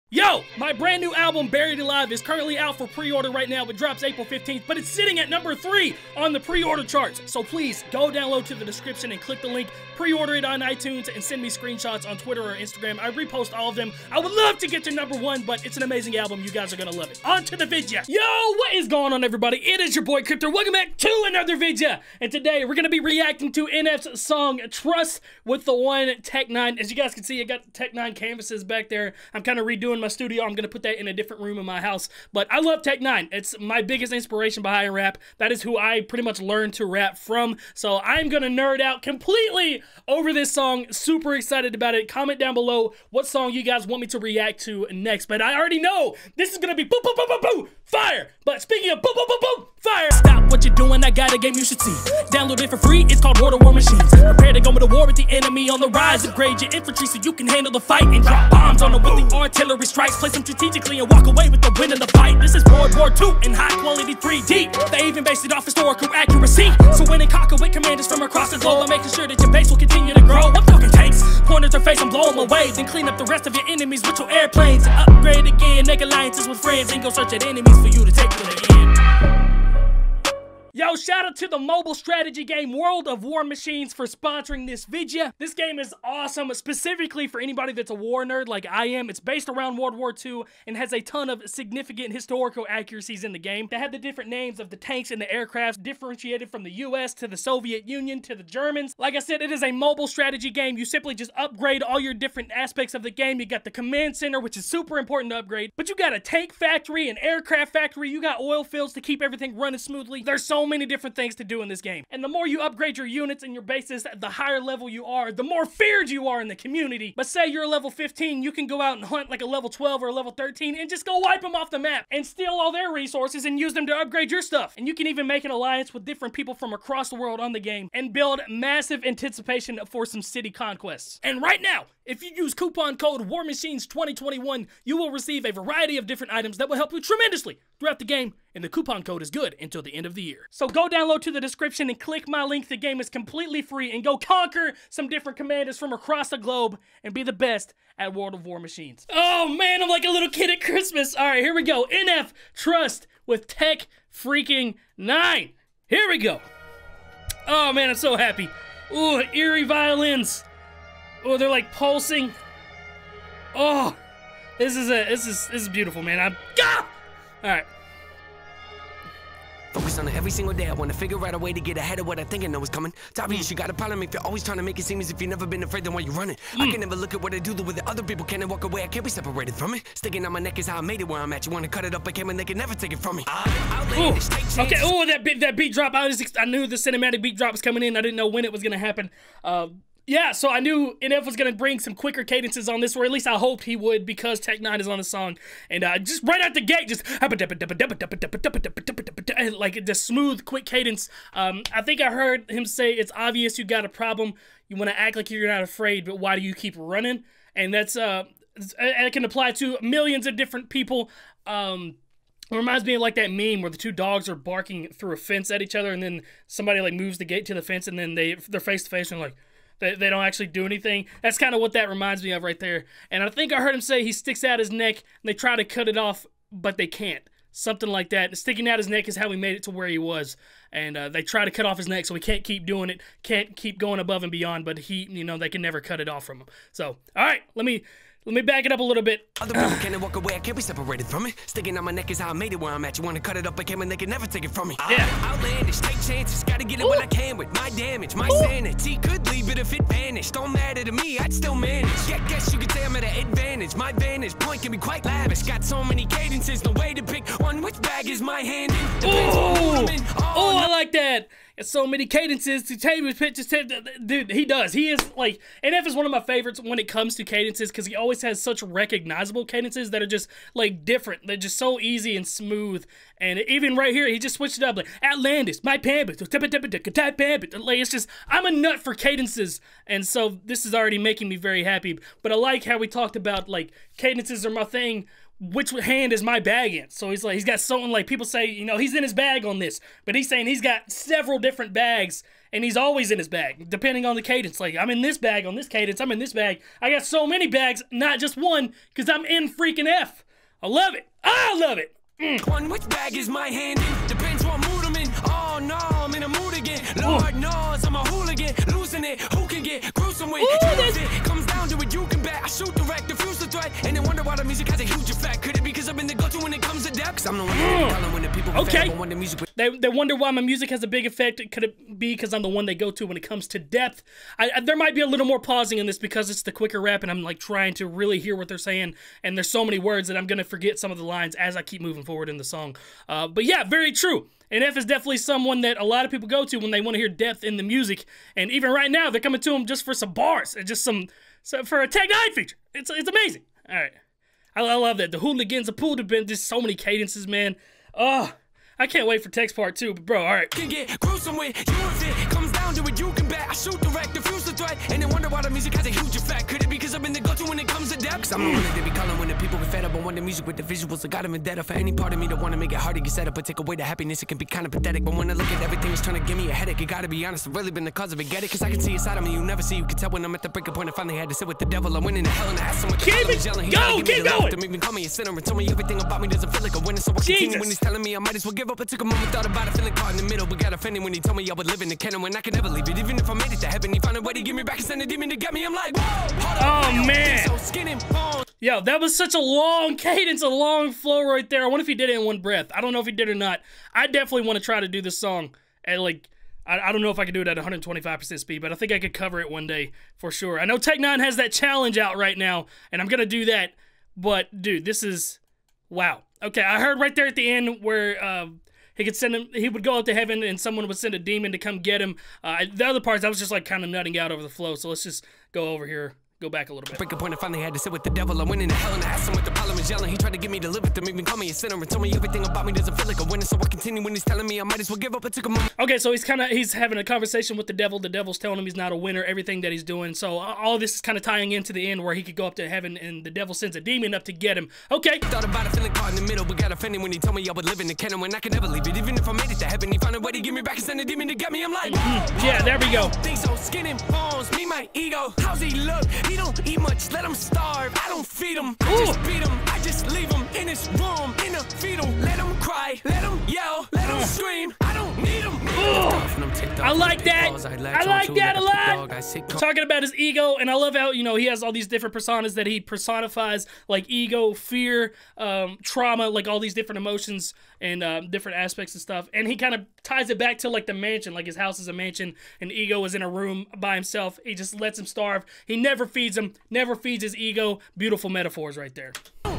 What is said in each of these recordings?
Yo, my brand new album, Buried Alive, is currently out for pre-order right now. It drops April 15th, but it's sitting at number 3 on the pre-order charts. So please, go download to the description and click the link, pre-order it on iTunes, and send me screenshots on Twitter or Instagram. I repost all of them. I would love to get to number 1, but it's an amazing album. You guys are gonna love it. On to the video. Yo, what is going on, everybody? It is your boy, Crypto. Welcome back to another video. And today, we're gonna be reacting to NF's song, Trust, with the one Tech-9. As you guys can see, I got the Tech-9 canvases back there. I'm kind of redoing my studio. I'm gonna put that in a different room in my house, but I love Tech-9. It's my biggest inspiration behind rap. That is who I pretty much learned to rap from, so I'm gonna nerd out completely over this song. Super excited about it. Comment down below what song you guys want me to react to next, but I already know this is gonna be boom, boom, boom, boom, boom, fire. But speaking of boom, boom, boom, boom, fire, stop what you're doing. I got a game you should see. Download it for free. It's called War Machines. Prepare to go into war with the enemy on the rise. Upgrade your infantry so you can handle the fight and drop bombs on them with the artillery strikes. Place them strategically and walk away with the win in the fight. This is World War II in high quality 3D. They even based it off historical accuracy. So when they conquer with commanders from across the globe, I'm making sure that your base will continue to grow. I'm talking tanks, pointers or face, I'm blowing them away. Then clean up the rest of your enemies with your airplanes. Upgrade again, make alliances with friends, and go search at enemies for you to take to the end. Yo, shout out to the mobile strategy game World of War Machines for sponsoring this video. This game is awesome, specifically for anybody that's a war nerd like I am. It's based around World War II and has a ton of significant historical accuracies in the game. They have the different names of the tanks and the aircrafts differentiated from the US to the Soviet Union to the Germans. Like I said, it is a mobile strategy game. You simply just upgrade all your different aspects of the game. You got the command center, which is super important to upgrade, but you got a tank factory, an aircraft factory, you got oil fields to keep everything running smoothly. There's so many different things to do in this game. And the more you upgrade your units and your bases, the higher level you are, the more feared you are in the community. But say you're a level 15, you can go out and hunt like a level 12 or a level 13 and just go wipe them off the map and steal all their resources and use them to upgrade your stuff. And you can even make an alliance with different people from across the world on the game and build massive anticipation for some city conquests. And right now, if you use coupon code WARMACHINES2021, you will receive a variety of different items that will help you tremendously throughout the game, and the coupon code is good until the end of the year. So go download to the description and click my link. The game is completely free, and go conquer some different commanders from across the globe and be the best at World of War Machines. Oh man, I'm like a little kid at Christmas. All right, here we go. NF Trust with Tech-9. Here we go. Oh man, I'm so happy. Ooh, eerie violins. Oh, they're like pulsing. Oh, this is beautiful, man. All right. Focus on it every single day. I want to figure out a way to get ahead of what I think I know is coming. It's obvious you got a problem if you're always trying to make it seem as if you've never been afraid, then why you running? I can never look at what I do the way that other people can and walk away. I can't be separated from it. Sticking on my neck is how I made it where I'm at. You want to cut it up, I can, and they can never take it from me. Okay, oh, that beat drop. I knew the cinematic beat drop was coming in. I didn't know when it was going to happen. Yeah, so I knew NF was going to bring some quicker cadences on this, or at least I hoped he would, because Tech-9 is on the song. And just right out the gate, just like the smooth, quick cadence. I think I heard him say, it's obvious you got a problem. You want to act like you're not afraid, but why do you keep running? And that's, it can apply to millions of different people. It reminds me of like that meme where the two dogs are barking through a fence at each other, and then somebody like moves the gate to the fence, and then they're face to face and like, they don't actually do anything. That's kind of what that reminds me of right there. And I think I heard him say he sticks out his neck, and they try to cut it off, but they can't. Something like that. Sticking out his neck is how he made it to where he was. And they try to cut off his neck, so he can't keep doing it, can't keep going above and beyond, but they can never cut it off from him. So, all right, let me back it up a little bit. Other people can't walk away, I can't be separated from it. Sticking on my neck is how I made it where I'm at. You want to cut it up, I can, and they can never take it from me. Yeah. Outlandish, take chances, gotta get it when I can with my damage. My sanity could leave it if it vanished. Don't matter to me, I'd still manage. Yeah, guess you could say I'm at an advantage. My vantage point can be quite lavish. Got so many cadences, no way to pick one. Which bag is my hand in? Oh, I like that. So many cadences to table pitches. Dude, he does. He is like, NF is one of my favorites when it comes to cadences, because he always has such recognizable cadences that are just like different. They're just so easy and smooth. And even right here, he just switched it up like Outlandish, my pambit, like it's just, I'm a nut for cadences, and so this is already making me very happy. But I like how we talked about like cadences are my thing. Which hand is my bag in? So he's got something like, people say, he's in his bag on this, but he's saying he's got several different bags, and he's always in his bag, depending on the cadence. Like, I'm in this bag on this cadence, I'm in this bag. I got so many bags, not just one, because I'm in freaking F. I love it. I love it. One, which bag is my hand in? Depends what mood I'm in. Oh no, I'm in a mood again. Lord knows I'm a hooligan, losing it. Who can get gruesome with it? Comes down to it, you can bet. I shoot direct, diffuse the threat, and then wonder why the music has a huge effect. Could it be because I've been the go-to when it comes to depth? Cause I'm the one that when the people when the music. They wonder why my music has a big effect. Could it be because I'm the one they go to when it comes to depth? There might be a little more pausing in this because it's the quicker rap, and I'm like trying to really hear what they're saying, and there's so many words that I'm gonna forget some of the lines as I keep moving forward in the song. But yeah, very true. And F is definitely someone that a lot of people go to when they want to hear depth in the music. And even right now, they're coming to him just for some bars and just for a Tech N9ne feature. It's amazing. All right, I love that. The hooligans, the pool, been just so many cadences, man. Oh, I can't wait for Tech's part 2, but bro, all right. Can get gruesome with you if it comes down to it, you can bet. I shoot direct, diffuse the threat, and then wonder why the music has a huge effect. Could it be because I've been the go-to when it comes to depth? Cause I'm the one that they be calling when the people get fed up. I want the music with the visuals, I got them in debt. For any part of me that wanna make it hard to get set up, but take away the happiness, it can be kind of pathetic. But when I look at everything, it's trying to give me a headache. You gotta be honest, I've really been the cause of it. Get it? Cause I can see inside of me, you never see. You can tell when I'm at the breaking point. I finally had to sit with the devil. I'm winning the hell in the ass. Keep going. Even call me a sinner and tell me everything about me doesn't feel like a winner. So I continue when he's telling me I might as well give up. I took a moment, thought about it, feeling caught in the middle, but got offended when he told me I would live in the canon when I could never leave it. Even if I made it to heaven, he found a way to give me back and send a demon to get me. I'm like, whoa, oh man. Yo, that was such a long cadence, a long flow right there. I wonder if he did it in one breath. I don't know if he did or not. I definitely want to try to do this song at like, I don't know if I could do it at 125% speed, but I think I could cover it one day for sure. I know Tech N9ne has that challenge out right now, and I'm going to do that. But, dude, this is, wow. Okay, I heard right there at the end where he would go up to heaven and someone would send a demon to come get him. The other parts, I was just like kind of nutting out over the flow. So let's just go over here. Go back a little bit. Break a point, I finally had to sit with the devil. I went into hell and I asked him what the problem is yelling. He tried to get me to live with him, even call me a sinner and told me everything about me doesn't feel like a winner. So I continue when he's telling me I might as well give up. I took a moment. Okay, so he's having a conversation with the devil. The devil's telling him he's not a winner, everything that he's doing. So all this is kind of tying into the end where he could go up to heaven and the devil sends a demon up to get him. Okay. Thought about it, feeling caught in the middle, but got offended when he told me I would live in the canon when I could never leave it. Even if I made it to heaven, he found a way to give me back and send a demon to get me. I'm like, yeah, there we go. Things so skin and bones, me, my ego. How's he look? He don't eat much. Let him starve, I don't feed him. I just beat him, I just leave him in his room, in a fetal. Let him cry, let him yell, let him scream. I don't need him. I like that. I like that a lot. Talking about his ego, and I love how, you know, he has all these different personas that he personifies, like ego, fear, trauma, like all these different emotions and different aspects and stuff. And he kind of ties it back to like the mansion, like his house is a mansion, and ego is in a room by himself. He just lets him starve. He never feeds him, never feeds his ego. Beautiful metaphors right there.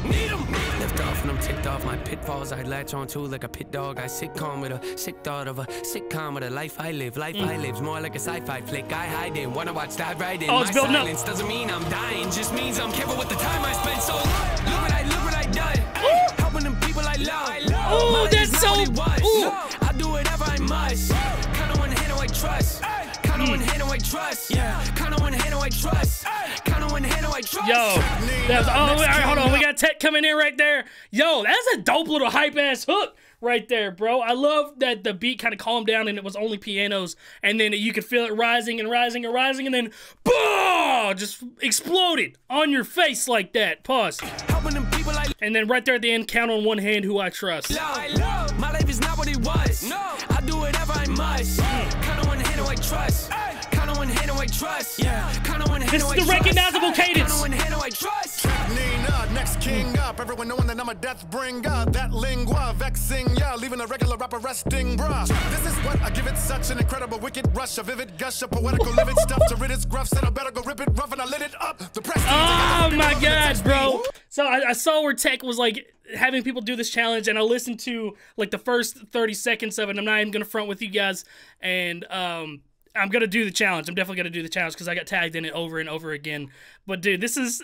Left off and I'm ticked off my pitfalls I latch on to like a pit dog. I sit calm with a sick thought of a sitcom with a life I live. Life I live's more like a sci-fi flick. I hide in, wanna watch, dive right in. Oh, it's building up. Doesn't mean I'm dying, just means I'm careful with the time I spend. So look what I done. Helping them people I love. Oh, that's so. I do whatever I must. Kinda one hand I trust. Kinda one hand I trust. Yeah. Kinda one hand I trust. Kinda one hand I trust. Yo, that's, all right, hold on. We got Tech coming in right there. Yo, that's a dope little hype ass hook right there, bro. I love that the beat kind of calmed down and it was only pianos, and then you could feel it rising and rising and rising, and then boom, just exploded on your face like that. Pause. And then right there at the end, count on one hand who I trust. My life is not what it was. No, I do whatever I must. Count on one hand who I trust. Count on one hand who I trust. Yeah. Count on one hand this is the recognizable cadence. Count on one hand who I trust. Nina, next king up. Everyone knowing that I'm a death bringer. That lingua vexing, yeah, leaving a regular rapper resting, bruh. This is what I give it, such an incredible wicked rush, a vivid gush, a poetical livid stuff to rid its gruff. Said I better go rip it rough and I lit it up. The press. Oh my God, bro. So I saw where Tech was like having people do this challenge, and I listened to like the first 30 seconds of it. I'm not even gonna front with you guys, and I'm gonna do the challenge. I'm definitely gonna do the challenge because I got tagged in it over and over again. But dude, this is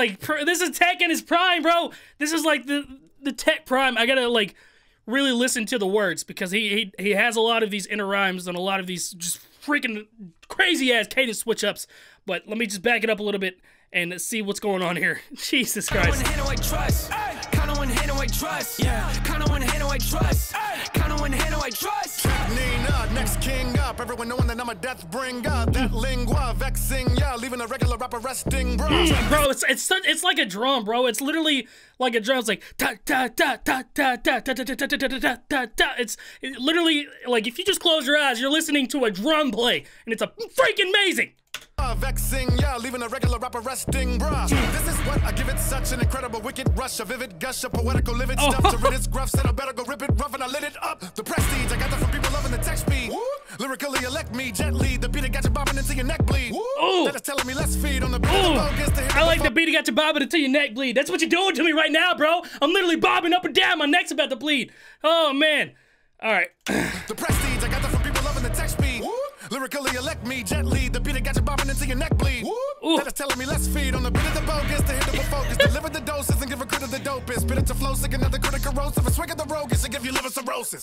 Tech in his prime, bro. This is like the Tech prime. I gotta like really listen to the words because he has a lot of these inner rhymes and a lot of these just freaking crazy ass cadence switch ups. But let me just back it up a little bit and see what's going on here. Jesus Christ. Count on one hand who I trust. Count on one hand who I trust. Yeah. Count on one hand who I trust. Count on one hand who I trust. Nina, next king up. Everyone knowing that I'm a death bringer. That lingua vexing, yeah, leaving a regular rapper resting, bro. Bro, it's like a drum, bro. It's literally like a drum. It's like ta ta ta ta ta ta ta ta ta ta ta ta ta. It's literally like if you just close your eyes, you're listening to a drum play, and it's a freaking amazing. Vexing, yeah, leaving a regular rapper resting, bruh. This is what I give it such an incredible wicked rush, a vivid gush, a poetical livid stuff to rid its gruff. Said I better go rip it rough and I lit it up. The prestige I got that from people loving the text speed. Lyrically elect me gently. The beat that got you bobbing until your neck bleed. That is telling me let's feed on the beat. I like the beat that got you bobbing until your neck bleed. That's what you're doing to me right now, bro. I'm literally bobbing up and down. My neck's about to bleed. Oh man. All right. The prestige I got that from people loving the text speed. Lyrically elect me gently. The beat that got you bobbing until your neck bleed. That is telling me let's feed on the bit of the bogus to hit the focus. Deliver the doses and give a crit of the dopest. Spit it to flow sick, another critic corrosive. A swig of the roguish and give you liver cirrhosis.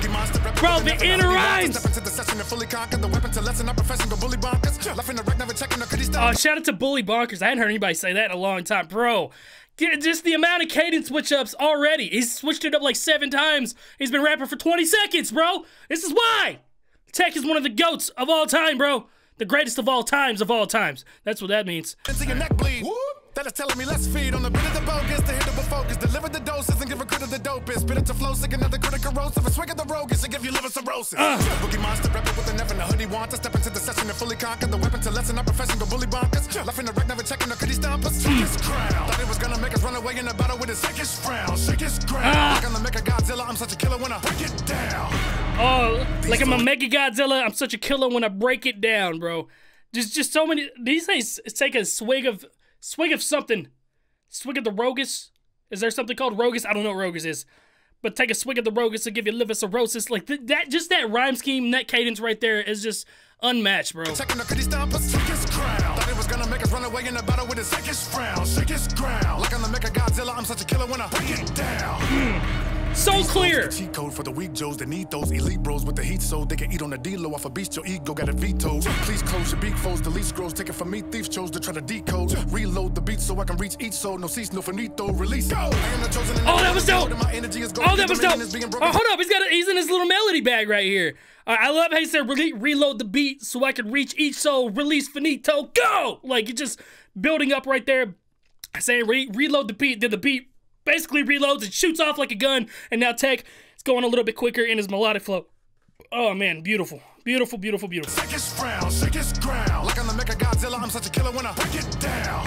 Bro, the inner rhymes. Step into the session and fully conquer the weapon to lessen our profession. Go bully bonkers. Left in the wreck, never checking the could he stop. Oh, shout out to Bully Bonkers. I hadn't heard anybody say that in a long time, bro. Just the amount of cadence switch-ups already. He's switched it up like 7 times. He's been rapping for 20 seconds, bro. This is why. Tech is one of the GOATs of all time, bro. The greatest of all times of all times. That's what that means. Until your neck bleed. That is telling me let's feed on the bit of the bogus to hit the focus. Deliver the doses and give a crit of the dopest. Spit it to flow sick, another critic corrosive. A swig of the roguish and give you liver cirrhosis. Boogie monster rapper with an F and a hoodie want to step into the session and fully conquer the weapon to lessen our profession. Go bully bonkers. Left in the wreck, never checking the could he stomp us. His crown. Thought it was gonna make us run away in a battle with his sickest frown. Shake his ground. Like I'm the Mega Godzilla, I'm such a killer when I break it down. Oh, like I'm a Mega Godzilla, I'm such a killer when I break it down, bro. Just so many. These days, take a swig of something. Swig of the Rogus. Is there something called Rogus? I don't know what Rogus is. But take a swig of the Rogus to give you liver cirrhosis. Like that rhyme scheme, that cadence right there is just unmatched, bro. Checking the could he stomp us. Shake his crown. Thought it was gonna make us run away in a battle with his sickest frown. Shake his ground. Like I'm the Mega Godzilla, I'm such a killer when I break it down. So clear. Cheat code for the weak Joes that need those elite bros with the heat so they can eat on the D-Lo off a beast. Your ego got it vetoed. Please close your beak foes. Delete scrolls. Take it from me. Thieves chose to try to decode. Reload the beat so I can reach each soul. No cease, no finito. Release. Go. I am the chosen. Oh, that was dope. My energy is Oh, that was dope. Oh, hold up. He's in his little melody bag right here. I love how he said reload the beat so I can reach each soul. Release finito. Go. Like it's just building up right there. Saying reload the beat. Then the beat basically reloads and shoots off like a gun, and now Tech is going a little bit quicker in his melodic flow. Oh man, beautiful. Beautiful, beautiful, beautiful. Shake his frown, shake his ground. Like I'm the Mega Godzilla, I'm such a killer when I break it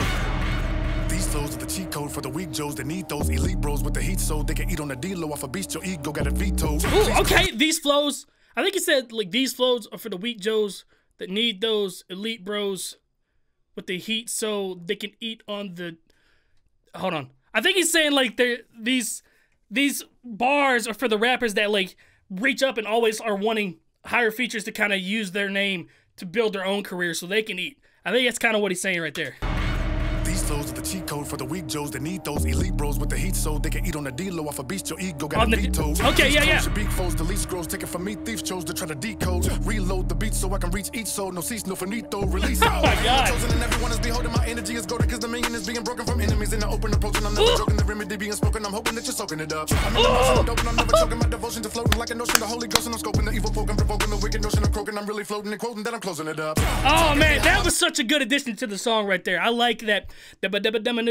down. These flows are the cheat code for the weak Joes that need those elite bros with the heat so they can eat on the D-Lo off a beast. Your ego got it vetoed. Ooh, okay, these flows. I think he said like these flows are for the weak Joes that need those elite bros with the heat so they can eat on the. Hold on. I think he's saying like these bars are for the rappers that like reach up and always are wanting higher features to kind of use their name to build their own career so they can eat. I think that's kind of what he's saying right there. These flows are the cheat code for the weak Joes that need those elite bros with the heat so they can eat on the D-Lo off a beast. Your ego got it vetoed. Okay, yeah. Your beak foes, delete scrolls, take it from me. Thieves chose to try to decode. Reload the beat so I can reach each soul. No cease, no finito. Release. Oh my God. Chosen and everyone is beholding. My energy is golden because the million is being broken from enemies in the open approaching. I'm never joking. The remedy being spoken. I'm hoping that you're soaking it up. I'm in the motion, dope, and I'm never choking. My devotion to floating like a notion. The Holy Ghost and I'm scoping the evil poking, provoking the wicked notion of croaking. I'm really floating and quoting that I'm closing it up. Oh man, that was such a good addition to the song right there. I like that. Like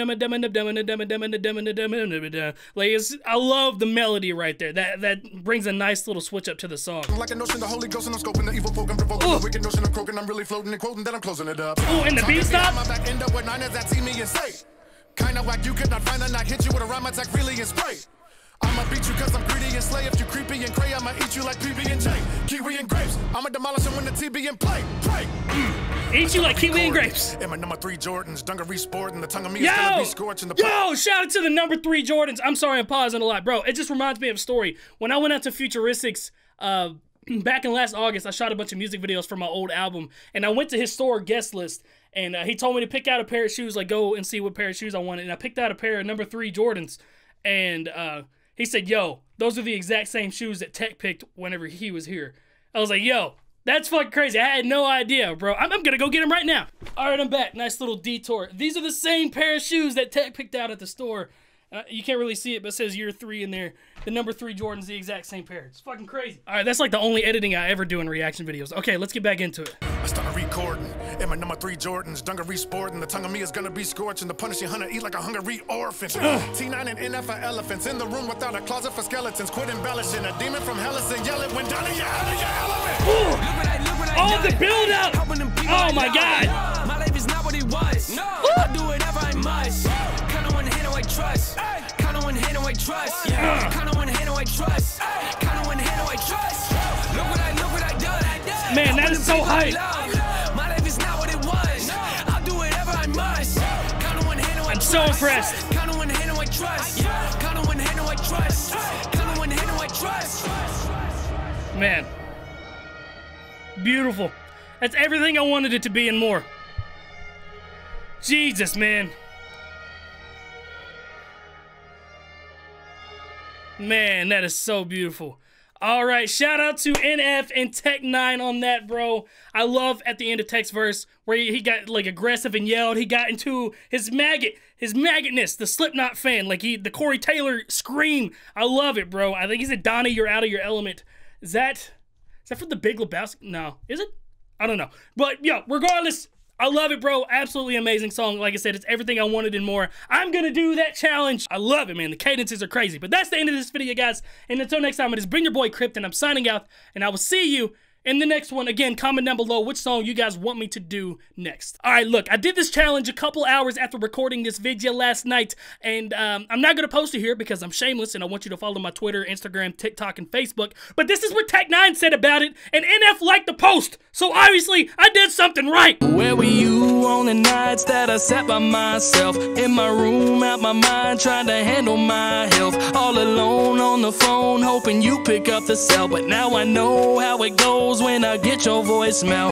I love the melody right there. That brings a nice little switch up to the song. Like a notion, the Holy Ghost and I'm scoping the evil poking, provoking the wicked notion of croaking. I'm really floating and quoting that I'm closing it up. Oh, and the beat stop. My back end up with 9 as that see me and say, kinda whack, you could not find a knock, hit you with a rhyme attack, really and spray. I'ma beat you cause I'm greedy and slay. If you creepy and cray, I'ma eat you like PB&J, kiwi and grapes. I'ma demolish them when the TB and play. Eat you like kiwi and grapes. And my number 3 Jordans, dungaree sport, and the tongue of me is gonna be scorching the shout out to the number 3 Jordans. I'm sorry I'm pausing a lot, bro. It just reminds me of a story. When I went out to Futuristics, back in last August, I shot a bunch of music videos for my old album, and I went to his store guest list, and he told me to pick out a pair of shoes, like go and see what pair of shoes I wanted, and I picked out a pair of number 3 Jordans, and he said, yo, those are the exact same shoes that Tech picked whenever he was here. I was like, yo, that's fucking crazy. I had no idea, bro. I'm gonna go get them right now. All right, I'm back. Nice little detour. These are the same pair of shoes that Tech picked out at the store. You can't really see it, but it says year 3 in there. The number 3 Jordan's the exact same pair. It's fucking crazy. All right, that's like the only editing I ever do in reaction videos. Okay, let's get back into it. I started recording in my number 3 Jordans, dungaree sporting. The tongue of me is gonna be scorching. The punishing hunter eat like a hungry orphan. T9 and NF for elephants in the room without a closet for skeletons. Quit embellishing. A demon from Hellas and yell it when down in your element. Oh, the build up! Oh my god! My life is not what it was. No, I do whatever I must. Kinda wanna handle I trust. Kinda wanna handle I trust. Kinda wanna handle I trust. Kinda wanna handle I trust. Look what I done. Man, that is so hype. My life is not what it was. I'll do whatever I must. Kinda wanna handle I trust. I'm so impressed. Kinda wanna handle I trust. Kinda wanna handle I trust. Kinda wanna handle I trust. Man. Beautiful. That's everything I wanted it to be and more. Jesus, man. Man, that is so beautiful. All right, shout out to NF and Tech9 on that, bro. I love at the end of Tech's verse where he got like aggressive and yelled. He got into his maggotness, the Slipknot fan, like the Corey Taylor scream. I love it, bro. I think he said, Donnie, you're out of your element. Is that for the Big Lebowski? No, is it? I don't know. But, yo, regardless, I love it, bro. Absolutely amazing song. Like I said, it's everything I wanted and more. I'm going to do that challenge. I love it, man. The cadences are crazy. But that's the end of this video, guys. And until next time, it has been your boy, Crypt, and I'm signing out. And I will see you in the next one. Again, comment down below which song you guys want me to do next. All right, look, I did this challenge a couple hours after recording this video last night, and I'm not going to post it here because I'm shameless, and I want you to follow my Twitter, Instagram, TikTok, and Facebook. But this is what Tech9 said about it, and NF liked the post, so obviously I did something right. Where were you on the nights that I sat by myself in my room, out my mind, trying to handle my health, all alone on the phone, hoping you pick up the cell, but now I know how it goes when I get your voicemail.